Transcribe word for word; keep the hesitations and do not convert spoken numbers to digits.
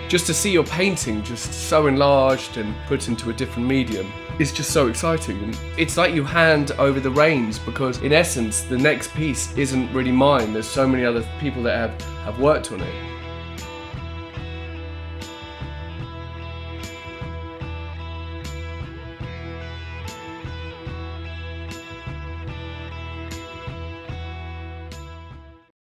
just to see your painting just so enlarged and put into a different medium is just so exciting. And it's like you hand over the reins, because in essence the next piece isn't really mine. There's so many other people that have, have worked on it.